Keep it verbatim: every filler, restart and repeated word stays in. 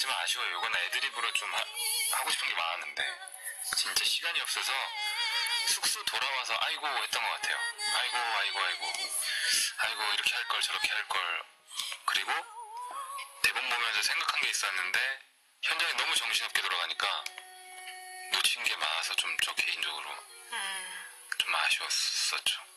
얘기했지만 아쉬워요. 이건 애드립으로 좀 하, 하고 싶은 게 많았는데 진짜 시간이 없어서 숙소 돌아와서 아이고 했던 것 같아요. 아이고 아이고 아이고 아이고 이렇게 할 걸 저렇게 할 걸. 그리고 대본 보면서 생각한 게 있었는데 현장에 너무 정신없게 돌아가니까 놓친 게 많아서 좀 저 개인적으로 음. 좀 아쉬웠었죠.